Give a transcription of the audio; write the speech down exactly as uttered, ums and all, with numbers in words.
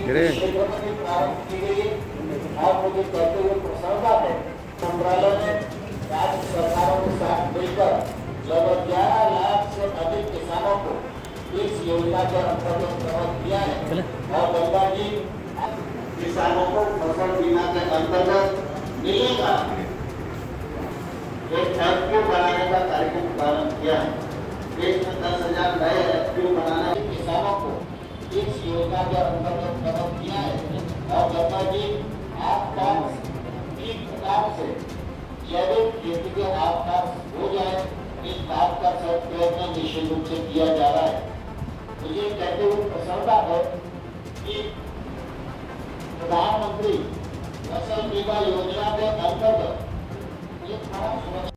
क्षेत्र में भी प्रारंभ की गई है और मुझे कहते हुए प्रसन्नता है मंत्रालय ने राज्य सरकारों के साथ मिलकर लगभग ग्यारह लाख से अधिक किसानों को इस योजना के अंतर्गत कवर किया है और गंगा जी किसानों को फसल बीमा के अंतर्गत मिलेगा एक एफपीओ बनाने का कार्यक्रम प्रारंभ किया है। देश में दस हजार नए एफपीओ बनाने किसानों को इस योजना के अंतर्गत कवर किया है और गंगा जी आपका एक प्रकार से जैविक खेती के आसपास हो जाए इस बात का सब प्रयत्न निश्चित रूप से किया जा रहा है। तो ये कहते हुए प्रसन्नता है कि प्रधानमंत्री फसल बीमा योजना के अंतर्गत एक